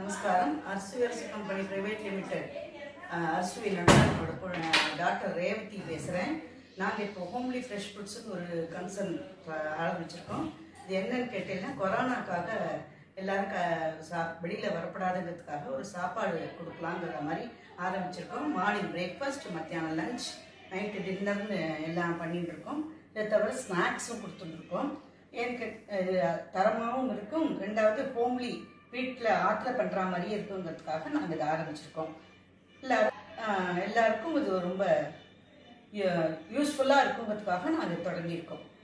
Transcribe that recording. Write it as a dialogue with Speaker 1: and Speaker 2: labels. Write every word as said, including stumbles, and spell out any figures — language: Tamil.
Speaker 1: நமஸ்காரம். அர்சுவர்ஸ் கம்பெனி பிரைவேட் லிமிடெட் அர்சுவில் டாக்டர் ரேவதி பேசுகிறேன். நாங்கள் இப்போ ஹோம்லி ஃப்ரெஷ் ஃபுட்ஸுன்னு ஒரு கன்சர்ன் ஆரம்பிச்சிருக்கோம். இது என்னன்னு கேட்டீங்கன்னா, கொரோனாக்காக எல்லாரும் க சா வெளியில் வரப்படாதுங்கிறதுக்காக ஒரு சாப்பாடு கொடுக்கலாங்கிற மாதிரி ஆரம்பிச்சிருக்கோம். மார்னிங் பிரேக்ஃபாஸ்ட், மத்தியானம் லஞ்ச், நைட்டு டின்னர்னு எல்லாம் பண்ணிட்டு இருக்கோம். இதை தவிர ஸ்நாக்ஸும் கொடுத்துட்டுருக்கோம். ஏன்னு தரமாகவும் இருக்கும், ரெண்டாவது ஹோம்லி வீட்டில் ஆற்றில் பண்ணுற மாதிரியே இருக்குங்கிறதுக்காக நாங்கள் இதை ஆரம்பிச்சிருக்கோம். இல்லை எல்லாருக்கும் இது ரொம்ப யூஸ்ஃபுல்லாக இருக்குங்கிறதுக்காக நாங்கள் தொடங்கியிருக்கோம்.